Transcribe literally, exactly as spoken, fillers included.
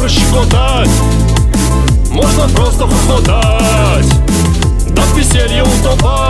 пощекотать, можно просто хохотать, да в веселье утопать.